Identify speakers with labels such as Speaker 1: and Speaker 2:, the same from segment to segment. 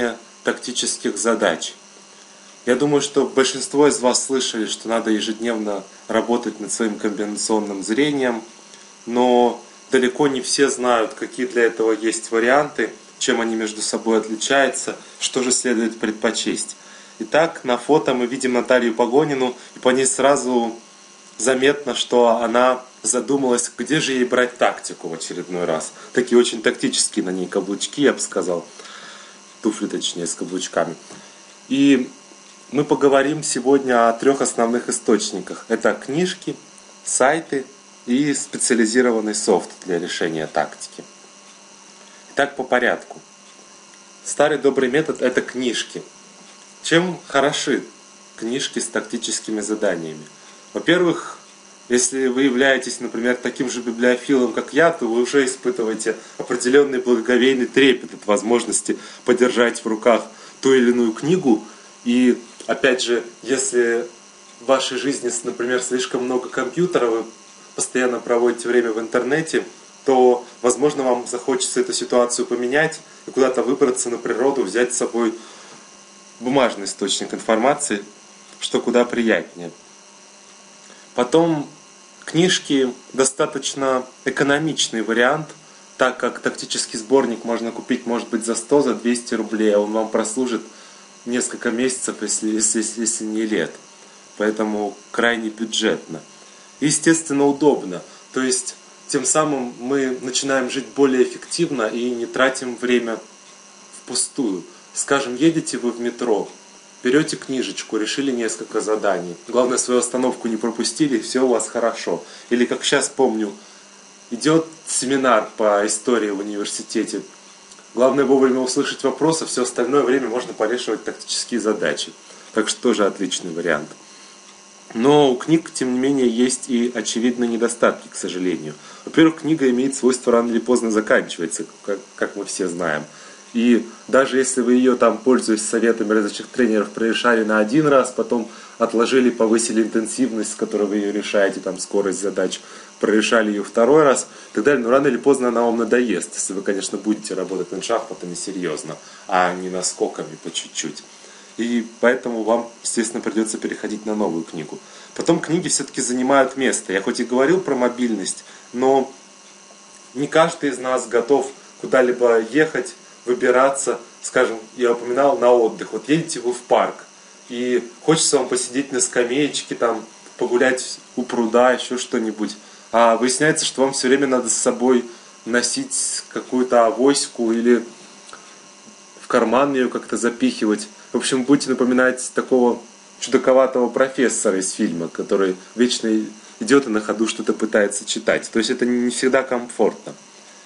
Speaker 1: тактических задач. Я думаю, что большинство из вас слышали, что надо ежедневно работать над своим комбинационным зрением, но далеко не все знают, какие для этого есть варианты, чем они между собой отличаются, что же следует предпочесть. Итак, на фото мы видим Наталью Погонину, и по ней сразу заметно, что она задумалась, где же ей брать тактику в очередной раз. Такие очень тактические на ней каблучки, я бы сказал, туфли точнее с каблучками. И мы поговорим сегодня о 3 основных источниках. Это книжки, сайты и специализированный софт для решения тактики. Итак, по порядку. Старый добрый метод – это книжки. Чем хороши книжки с тактическими заданиями? Во-первых, если вы являетесь, например, таким же библиофилом, как я, то вы уже испытываете определенный благоговейный трепет от возможности подержать в руках ту или иную книгу. И опять же, если в вашей жизни, например, слишком много компьютера, вы постоянно проводите время в интернете, то, возможно, вам захочется эту ситуацию поменять и куда-то выбраться на природу, взять с собой бумажный источник информации, что куда приятнее. Потом книжки достаточно экономичный вариант, так как тактический сборник можно купить, может быть, за 100, за 200 рублей, а он вам прослужит несколько месяцев, если не лет. Поэтому крайне бюджетно. Естественно, удобно. То есть, тем самым мы начинаем жить более эффективно и не тратим время впустую. Скажем, едете вы в метро, берете книжечку, решили несколько заданий. Главное, свою остановку не пропустили, все у вас хорошо. Или, как сейчас помню, идет семинар по истории в университете. Главное вовремя услышать вопросы, все остальное время можно порешивать тактические задачи. Так что тоже отличный вариант. Но у книг, тем не менее, есть и очевидные недостатки, к сожалению. Во-первых, книга имеет свойство рано или поздно заканчиваться, как мы все знаем. И даже если вы ее там, пользуясь советами различных тренеров, прорешали на 1 раз, потом отложили, повысили интенсивность, с которой вы ее решаете, там скорость задач, прорешали ее 2 раз, и так далее, но рано или поздно она вам надоест, если вы, конечно, будете работать над шахматами серьезно, а не наскоками по чуть-чуть. И поэтому вам, естественно, придется переходить на новую книгу. Потом книги все-таки занимают место. Я хоть и говорил про мобильность, но не каждый из нас готов куда-либо ехать, выбираться, скажем, я упоминал, на отдых. Вот едете вы в парк, и хочется вам посидеть на скамеечке, там, погулять у пруда, еще что-нибудь. А выясняется, что вам все время надо с собой носить какую-то авоську или в карман ее как-то запихивать. В общем, будете напоминать такого чудаковатого профессора из фильма, который вечно идет и на ходу что-то пытается читать. То есть это не всегда комфортно.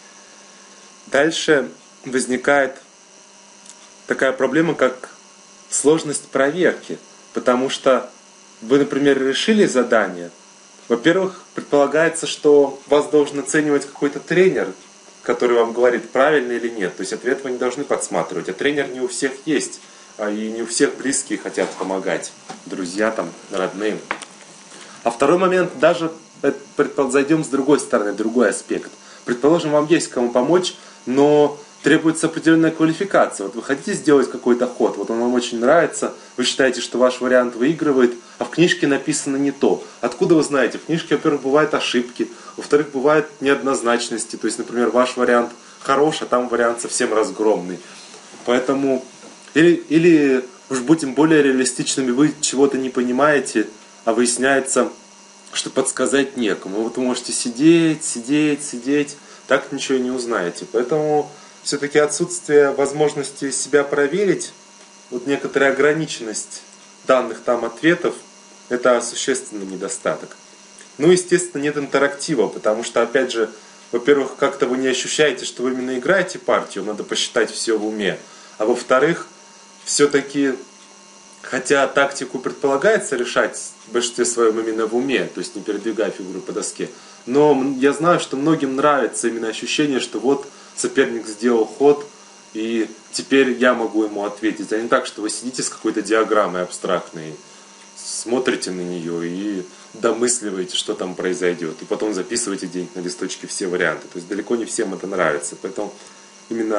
Speaker 1: Дальше возникает такая проблема, как сложность проверки. Потому что вы, например, решили задание. Во-первых, предполагается, что вас должен оценивать какой-то тренер, который вам говорит, правильно или нет. То есть ответ вы не должны подсматривать. А тренер не у всех есть. И не у всех близкие хотят помогать. Друзья, там, родные. А второй момент, даже зайдем с другой стороны, другой аспект. Предположим, вам есть кому помочь, но требуется определенная квалификация. Вот вы хотите сделать какой-то ход, вот он вам очень нравится, вы считаете, что ваш вариант выигрывает, а в книжке написано не то. Откуда вы знаете? В книжке, во-первых, бывают ошибки, во-вторых, бывают неоднозначности. То есть, например, ваш вариант хорош, а там вариант совсем разгромный. Поэтому, или уж будем более реалистичными, вы чего-то не понимаете, а выясняется, что подсказать некому. Вот вы можете сидеть, так ничего и не узнаете. Поэтому все-таки отсутствие возможности себя проверить, вот некоторая ограниченность данных там ответов, это существенный недостаток. Ну, естественно, нет интерактива, потому что, опять же, во-первых, как-то вы не ощущаете, что вы именно играете партию, надо посчитать все в уме. А во-вторых, все-таки, хотя тактику предполагается решать в большинстве своем именно в уме, то есть не передвигая фигуры по доске, но я знаю, что многим нравится именно ощущение, что вот соперник сделал ход, и теперь я могу ему ответить. А не так, что вы сидите с какой-то диаграммой абстрактной, смотрите на нее и домысливаете, что там произойдет. И потом записываете где-нибудь на листочке все варианты. То есть далеко не всем это нравится. Поэтому именно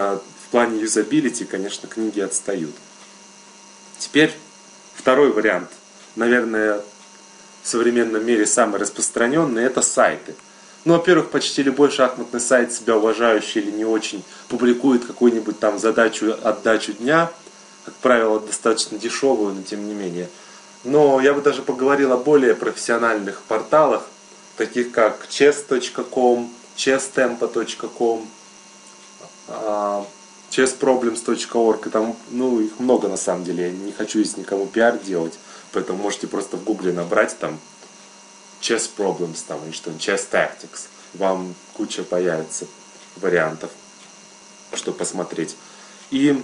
Speaker 1: в плане юзабилити, конечно, книги отстают. Теперь второй вариант, наверное, в современном мире самый распространенный, это сайты. Ну, во-первых, почти любой шахматный сайт, себя уважающий или не очень, публикует какую-нибудь там задачу, отдачу дня, как правило, достаточно дешевую, но тем не менее. Но я бы даже поговорил о более профессиональных порталах, таких как chess.com, chesstempo.com, chessproblems.org, и там, ну, их много на самом деле, я не хочу здесь никому пиар делать, поэтому можете просто в гугле набрать там chess problems там, или что-нибудь, chess tactics, вам куча появится вариантов, что посмотреть. И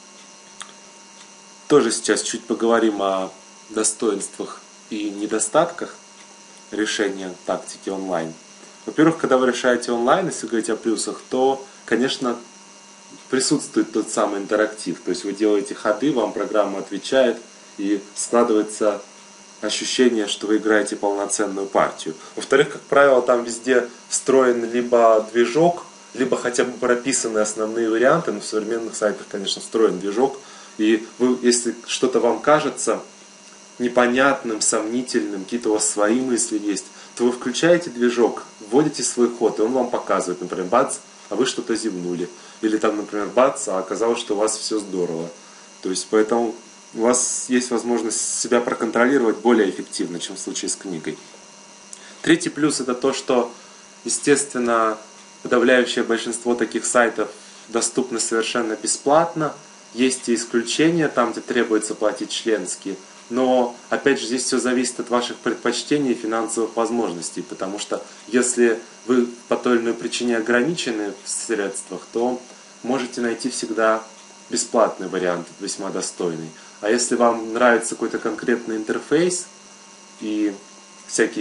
Speaker 1: тоже сейчас чуть поговорим о достоинствах и недостатках решения тактики онлайн. Во-первых, когда вы решаете онлайн, если говорить о плюсах, то, конечно, присутствует тот самый интерактив. То есть вы делаете ходы, вам программа отвечает, и складывается ощущение, что вы играете полноценную партию. Во-вторых, как правило, там везде встроен либо движок, либо хотя бы прописаны основные варианты, но в современных сайтах, конечно, встроен движок. И вы, если что-то вам кажется непонятным, сомнительным, какие-то у вас свои мысли есть, то вы включаете движок, вводите свой ход, и он вам показывает, например, бац, а вы что-то зевнули. Или там, например, бац, а оказалось, что у вас все здорово. То есть, поэтому у вас есть возможность себя проконтролировать более эффективно, чем в случае с книгой. Третий плюс — это то, что, естественно, подавляющее большинство таких сайтов доступны совершенно бесплатно. Есть и исключения, там, где требуется платить членские. Но, опять же, здесь все зависит от ваших предпочтений и финансовых возможностей, потому что если вы по той или иной причине ограничены в средствах, то можете найти всегда бесплатный вариант, весьма достойный. А если вам нравится какой-то конкретный интерфейс и всякие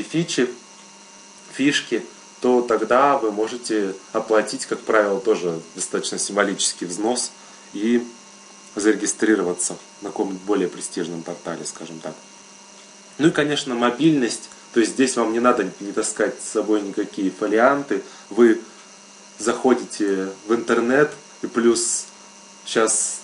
Speaker 1: фишки, то тогда вы можете оплатить, как правило, тоже достаточно символический взнос и зарегистрироваться на каком-нибудь более престижном портале, скажем так. Ну и, конечно, мобильность. То есть здесь вам не надо не таскать с собой никакие фолианты. Вы заходите в интернет, и плюс сейчас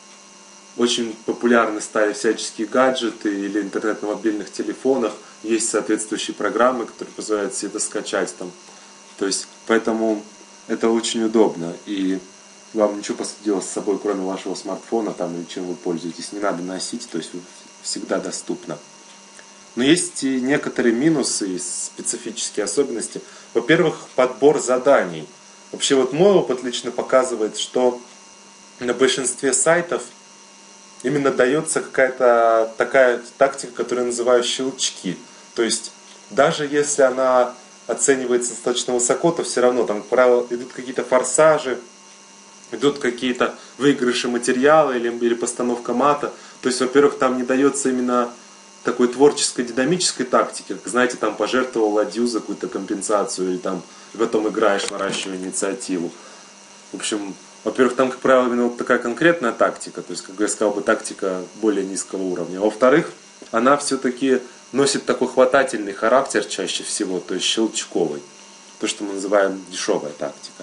Speaker 1: очень популярны стали всяческие гаджеты или интернет на мобильных телефонах. Есть соответствующие программы, которые позволяют себе это скачать там. То есть, поэтому это очень удобно. И вам ничего, по сути дела, с собой, кроме вашего смартфона там, или чем вы пользуетесь, не надо носить, то есть всегда доступно. Но есть и некоторые минусы и специфические особенности. Во-первых, подбор заданий. Вообще вот мой опыт лично показывает, что на большинстве сайтов именно дается какая-то такая тактика, которую я называю щелчки. То есть даже если она оценивается достаточно высоко, то все равно там, как правило, идут какие-то форсажи, идут какие-то выигрыши материала или постановка мата. То есть, во-первых, там не дается именно такой творческой, динамической тактики, как, знаете, там пожертвовал ладью за какую-то компенсацию, или там потом играешь, наращивая инициативу. В общем, во-первых, там, как правило, именно вот такая конкретная тактика, то есть, как я сказал бы, тактика более низкого уровня. Во-вторых, она все-таки носит такой хватательный характер чаще всего, то есть щелчковый. То, что мы называем дешевая тактика.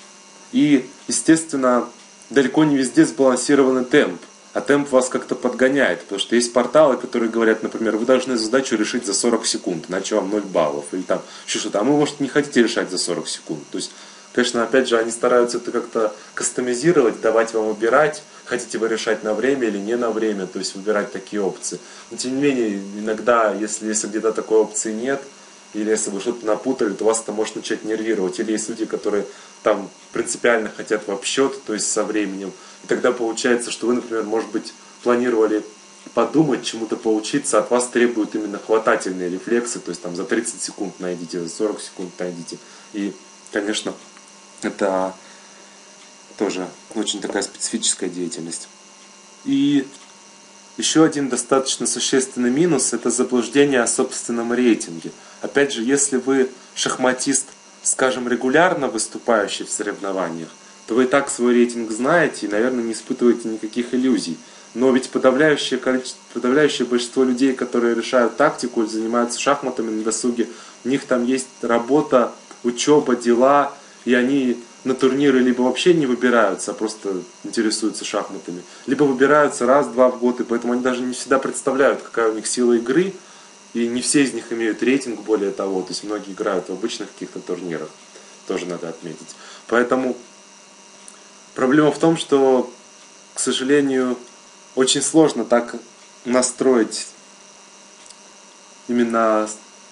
Speaker 1: И, естественно, далеко не везде сбалансированный темп. А темп вас как-то подгоняет. Потому что есть порталы, которые говорят, например, вы должны задачу решить за 40 секунд, иначе вам 0 баллов. Или там еще что-то. А вы, может, не хотите решать за 40 секунд. То есть, конечно, опять же, они стараются это как-то кастомизировать, давать вам выбирать. Хотите вы решать на время или не на время. То есть, выбирать такие опции. Но, тем не менее, иногда, если где-то такой опции нет, или если вы что-то напутали, то вас это может начать нервировать. Или есть люди, которые там принципиально хотят в обсчет, то есть со временем. И тогда получается, что вы, например, может быть, планировали подумать, чему-то поучиться, от вас требуют именно хватательные рефлексы, то есть там за 30 секунд найдите, за 40 секунд найдите. И, конечно, это тоже очень такая специфическая деятельность. И еще один достаточно существенный минус – это заблуждение о собственном рейтинге. Опять же, если вы шахматист, скажем, регулярно выступающий в соревнованиях, то вы и так свой рейтинг знаете и, наверное, не испытываете никаких иллюзий. Но ведь подавляющее большинство людей, которые решают тактику или занимаются шахматами на досуге, у них там есть работа, учеба, дела, и они на турниры либо вообще не выбираются, а просто интересуются шахматами, либо выбираются раз-два в год, и поэтому они даже не всегда представляют, какая у них сила игры, и не все из них имеют рейтинг, более того, то есть многие играют в обычных каких-то турнирах, тоже надо отметить. Поэтому проблема в том, что, к сожалению, очень сложно так настроить именно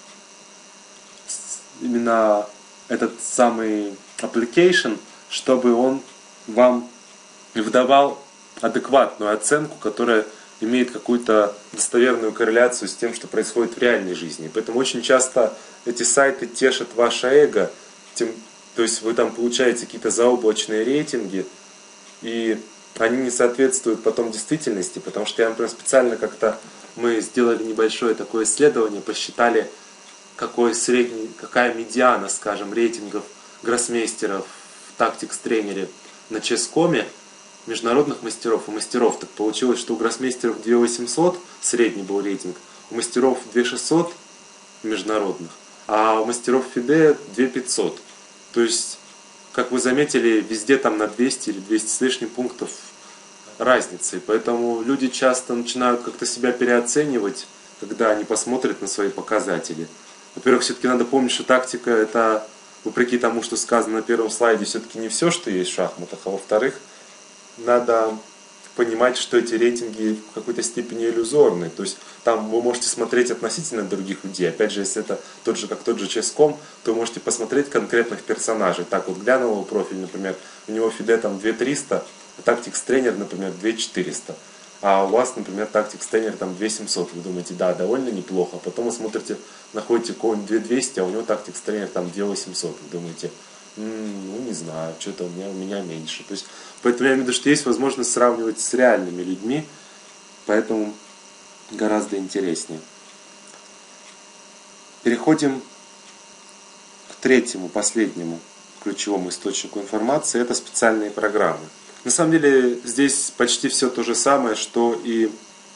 Speaker 1: этот самый application, чтобы он вам выдавал адекватную оценку, которая имеет какую-то достоверную корреляцию с тем, что происходит в реальной жизни. Поэтому очень часто эти сайты тешат ваше эго, то есть вы там получаете какие-то заоблачные рейтинги, и они не соответствуют потом действительности, потому что я, например, специально как-то мы сделали небольшое такое исследование, посчитали, какая медиана, скажем, рейтингов гроссмейстеров в Tactics-тренере на ческоме, международных мастеров и мастеров. Так получилось, что у гроссмейстеров 2800 средний был рейтинг, у мастеров 2600 международных, а у мастеров FIDE 2500. То есть, как вы заметили, везде там на 200 или 200 с лишним пунктов разницы. Поэтому люди часто начинают как-то себя переоценивать, когда они посмотрят на свои показатели. Во-первых, все-таки надо помнить, что тактика — это, вопреки тому, что сказано на первом слайде, все-таки не все, что есть в шахматах. А во-вторых, надо понимать, что эти рейтинги в какой-то степени иллюзорны. То есть там вы можете смотреть относительно других людей. Опять же, если это тот же Chess.com, то вы можете посмотреть конкретных персонажей. Так вот, глянул его профиль, например, у него FIDE там 2300, а Tactics тренер, например, 2400. А у вас, например, Tactics тренер там 2700. Вы думаете, да, довольно неплохо. Потом вы смотрите, находите кого-нибудь 2200, а у него Tactics тренер там 2800. Вы думаете, ну не знаю, что-то у меня меньше. То есть, поэтому я имею в виду, что есть возможность сравнивать с реальными людьми, поэтому гораздо интереснее. Переходим к третьему, последнему ключевому источнику информации. Это специальные программы. На самом деле здесь почти все то же самое, что и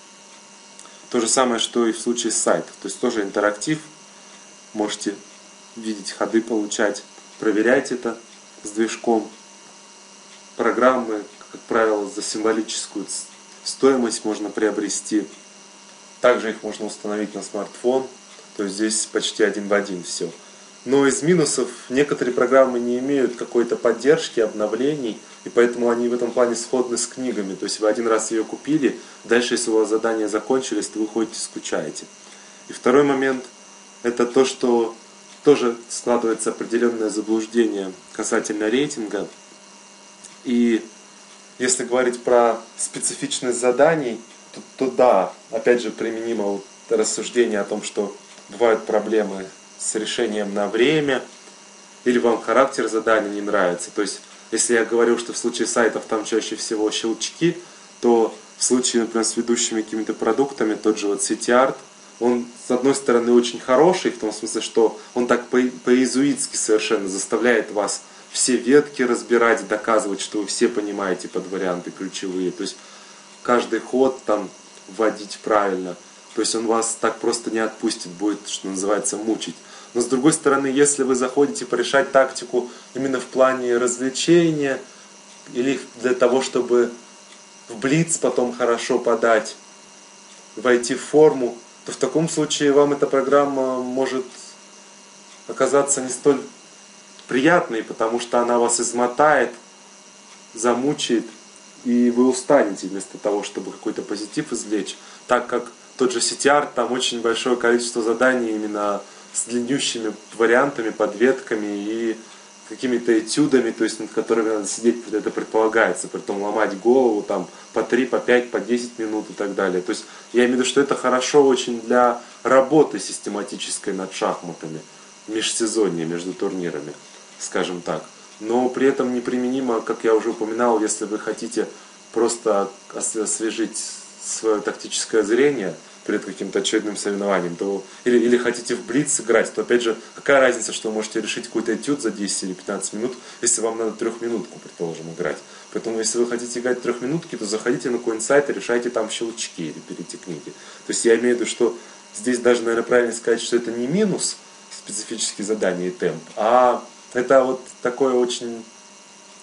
Speaker 1: в случае с сайтом. То есть тоже интерактив. Можете видеть ходы, получать. Проверять это с движком. Программы, как правило, за символическую стоимость можно приобрести. Также их можно установить на смартфон. То есть здесь почти один в один все. Но из минусов некоторые программы не имеют какой-то поддержки, обновлений, и поэтому они в этом плане сходны с книгами. То есть вы один раз ее купили, дальше, если у вас задания закончились, то вы ходите, скучаете. И второй момент – это то, что тоже складывается определенное заблуждение касательно рейтинга. И если говорить про специфичность заданий, то да, опять же применимо вот рассуждение о том, что бывают проблемы с решением на время, или вам характер задания не нравится. То есть, если я говорю, что в случае сайтов там чаще всего щелчки, то в случае, например, с ведущими какими-то продуктами, тот же вот CityArt, он, с одной стороны, очень хороший, в том смысле, что он так по-иезуитски совершенно заставляет вас все ветки разбирать, доказывать, что вы все понимаете под варианты ключевые. То есть, каждый ход там вводить правильно. То есть, он вас так просто не отпустит, будет, что называется, мучить. Но с другой стороны, если вы заходите порешать тактику именно в плане развлечения или для того, чтобы в блиц потом хорошо подать, войти в форму, то в таком случае вам эта программа может оказаться не столь приятной, потому что она вас измотает, замучает, и вы устанете вместо того, чтобы какой-то позитив извлечь, так как тот же CityArt, там очень большое количество заданий именно с длиннющими вариантами, подветками и какими-то этюдами, то есть над которыми надо сидеть, это предполагается, притом ломать голову там по 3, по 5, по 10 минут и так далее. То есть я имею в виду, что это хорошо очень для работы систематической над шахматами, межсезонье, между турнирами, скажем так. Но при этом неприменимо, как я уже упоминал, если вы хотите просто освежить свое тактическое зрение перед каким-то очередным соревнованием, то, или хотите в блиц играть, то опять же, какая разница, что вы можете решить какой-то этюд за 10 или 15 минут, если вам надо трехминутку, предположим, играть. Поэтому, если вы хотите играть трехминутки, то заходите на какой-нибудь сайт и решайте там щелчки или берите книги. То есть я имею в виду, что здесь даже, наверное, правильно сказать, что это не минус специфические задания и темп, а это вот такое очень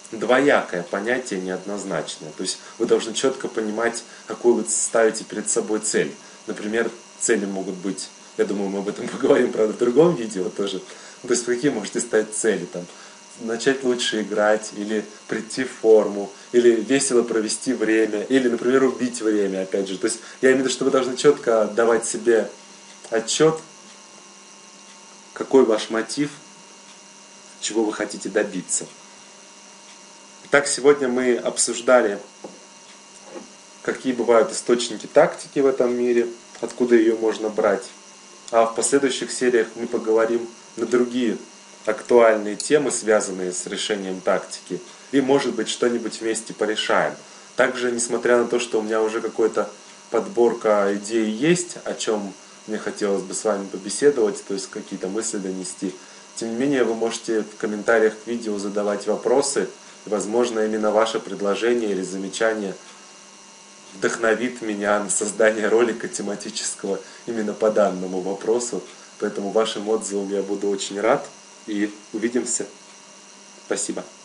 Speaker 1: двоякое понятие, неоднозначное. То есть вы должны четко понимать, какую вы ставите перед собой цель. Например, цели могут быть, я думаю, мы об этом поговорим, правда, в другом видео тоже. То есть какие можете ставить цели? Там, начать лучше играть, или прийти в форму, или весело провести время, или, например, убить время, опять же. То есть я имею в виду, что вы должны четко давать себе отчет, какой ваш мотив, чего вы хотите добиться. Итак, сегодня мы обсуждали, какие бывают источники тактики в этом мире, откуда ее можно брать. А в последующих сериях мы поговорим на другие актуальные темы, связанные с решением тактики. И, может быть, что-нибудь вместе порешаем. Также, несмотря на то, что у меня уже какая-то подборка идей есть, о чем мне хотелось бы с вами побеседовать, то есть какие-то мысли донести, тем не менее, вы можете в комментариях к видео задавать вопросы. И, возможно, именно ваше предложение или замечание вдохновит меня на создание ролика тематического именно по данному вопросу. Поэтому вашим отзывам я буду очень рад. И увидимся. Спасибо.